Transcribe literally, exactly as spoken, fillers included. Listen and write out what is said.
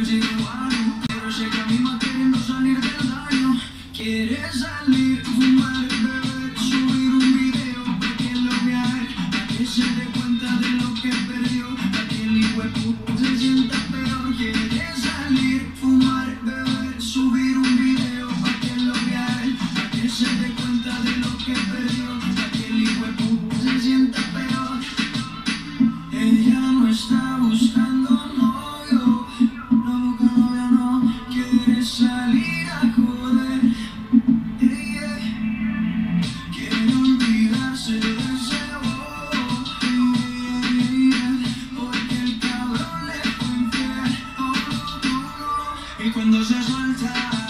persigo igual. Pero sé que a mí más queriendo salir del daño. Quieres salir, fumar, beber, subir un video para que lo vea él, para que se dé cuenta de lo que perdió, para que el hijueputa se sienta peor. Quieres salir, fumar, beber, subir un video para que lo vea él, para que se dé cuenta de lo que perdió, para que el hijueputa se sienta peor. Ella no está buscando novio, no busca novia, no quiere salir a joder. Yeah, yeah. Quiere olvidarse de ese bobo, yeah, yeah, porque el cabrón le fue infiel. Oh, no, no, no. Y cuando se suelta